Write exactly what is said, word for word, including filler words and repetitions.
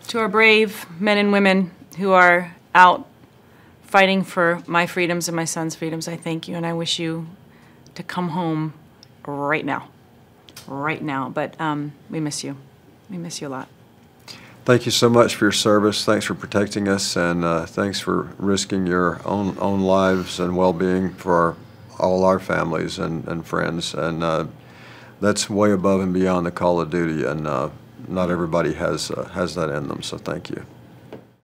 To our brave men and women who are out fighting for my freedoms and my son's freedoms, I thank you, and I wish you to come home right now. Right now. But um, we miss you. We miss you a lot. Thank you so much for your service. Thanks for protecting us, and uh, thanks for risking your own own lives and well-being for our, all our families and, and friends. And uh, that's way above and beyond the call of duty, and uh, not everybody has uh, has that in them. So thank you.